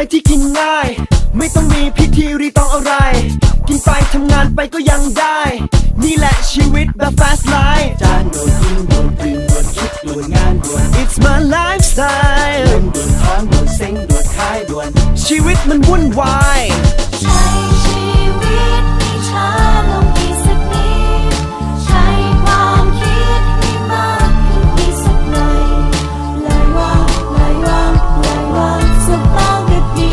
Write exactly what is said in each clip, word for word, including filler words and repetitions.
ที่กินง่ายไม่ต้องมีพิธีรีตองอะไรกินไปทำงานไปก็ยังได้นี่แหละชีวิตแบบ fast life จานโดนกินโดนกลืนโดนคิดโดนงานด่วน It's my lifestyle เงินด่วนท้องด่วนเซ็งด่วนขายด่วนชีวิตมันวุ่นวายใช้ชีวิตให้ช้าลงอีกสักนิดใช้ความคิดให้มากขึ้นอีกสักหน่อยเลยวางเลยวางเลยวางสักบ้างก็ดี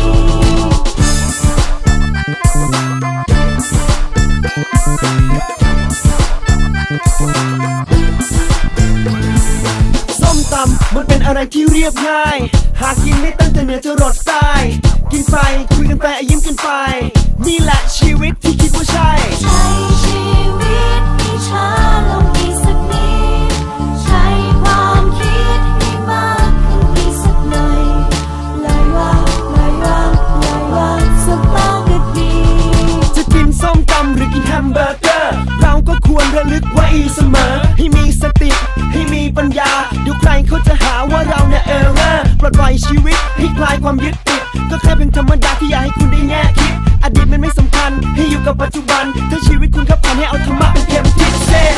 ส้มตำมันเป็นอะไรที่เรียบง่ายหากกินได้ตั้งแต่เหนือจรดใต้กินไปคุยกันไปยิ้มกันไปนี่แหละชีวิตที่คิดว่าใช่ใช้ชีวิตให้ช้าลงอีกสักนิดใช้ความคิดให้มากขึ้นอีกสักหน่อยเลยวางเลยวางเลยวางสักบ้างก็ดีจะกินส้มตำหรือกินแฮมเบอร์เกอร์เราก็ควรระลึกไว้เสมอให้มีสติให้มีปัญญาเดี๋ยวใครเขาจะหาว่าเราเนี่ยเออเรอปลดปล่อยชีวิตให้คลายความยึดติดก็แค่เป็นธรรมดาที่อยากให้คุณได้แง่คิดอดีตมันไม่สำคัญให้อยู่กับปัจจุบันถ้าชีวิตคุณขับผ่านให้เอาธรรมะเป็นเข็มทิศเส้น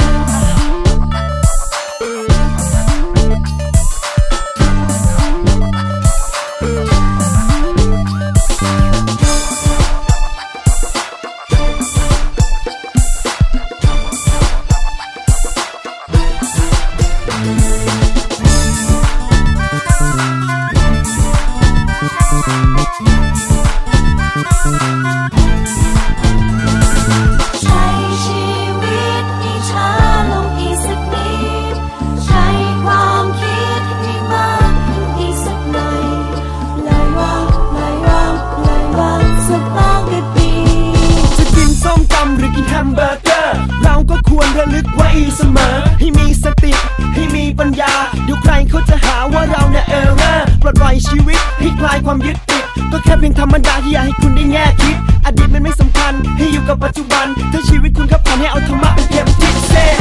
เราก็ควรระลึกไว้เสมอให้มีสติให้มีปัญญาเดี๋ยวใครเขาจะหาว่าเราเนี่ยเออเรอปลดปล่อยชีวิตให้คลายความยึดติดก็แค่เพียงธรรมดาที่อยากให้คุณได้แง่คิดอดีตมันไม่สำคัญให้อยู่กับปัจจุบันถ้าชีวิตคุณขับผ่านให้เอาธรรมะเป็นเข็มทิศเส้น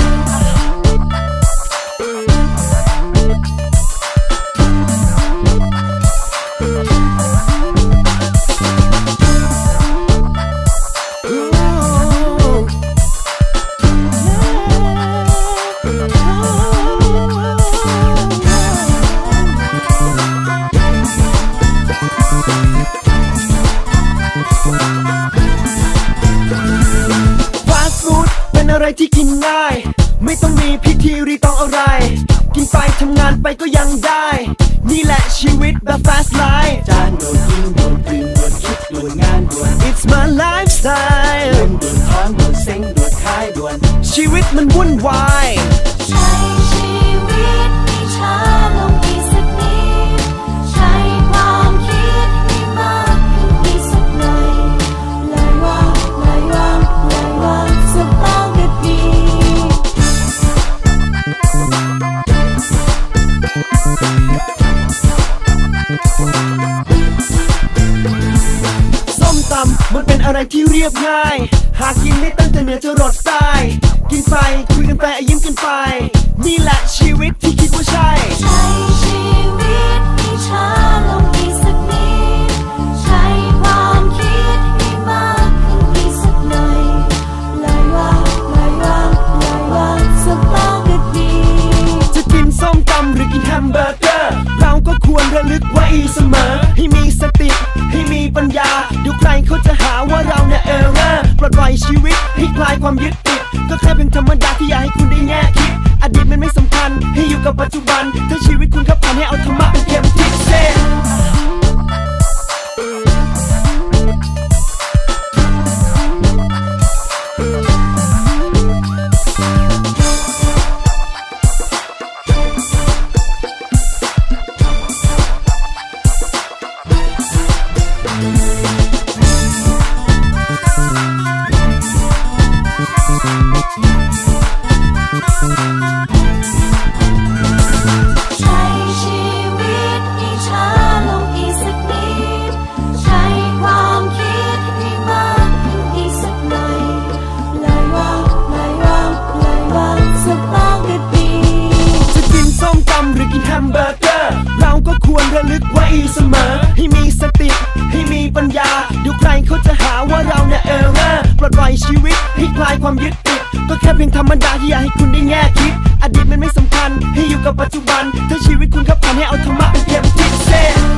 อะไรที่กินง่ายไม่ต้องมีพิธีรีตองอะไรกินไปทำงานไปก็ยังได้นี่แหละชีวิตแบบ fast life จานโดนกินโดนกลืนโดนคิดโดนงานด่วน It's my lifestyle เงินด่วนท้องด่วนเซ็งด่วนขายด่วนชีวิตมันวุ่นวายใช้ชีวิตให้ช้าลงอีกสักนิดใช้ความคิดให้มากขึ้นอีกสักหน่อยเลยวางเลยวางเลยวางสักบ้างก็ดีส้มตำมันเป็นอะไรที่เรียบง่ายหากกินได้ตั้งแต่เหนือจรดใต้กินไปคุยกันไปยิ้มกันไปนี่แหละชีวิตที่คิดว่าใช่ใช้ชีวิตให้ช้าลงอีกสักนิดใช้ความคิดให้มากขึ้นอีกสักหน่อยเลยวางเลยวางเลยวางสักบ้างก็ดีจะกินส้มตำหรือกินแฮมเบอร์เกอร์เราก็ควรระลึกไว้เสมอให้มีสติให้มีปัญญาเดี๋ยวใครเขาจะหาว่าเราเนี่ยเออเรอปลดปล่อยชีวิตให้คลายความยึดติดก็แค่เป็นธรรมดาที่อยากให้คุณได้แง่คิดอดีตมันไม่สำคัญให้อยู่กับปัจจุบันถ้าชีวิตคุณขับผ่านให้เอาธรรมะเป็นเข็มทิศเส้นแฮมเบอร์เกอร์เราก็ควรระลึกไว้เสมอให้มีสติให้มีว่าเราเนี่ยเออร์ปลดปล่อยชีวิตให้คลายความยึดติดก็แค่เพียงธรรมดาที่อยากให้คุณได้แง่คิดอดีตมันไม่สำคัญให้อยู่กับปัจจุบันถ้าชีวิตคุณขับผ่านให้เอาธรรมะเป็นเข็มทิศเส้น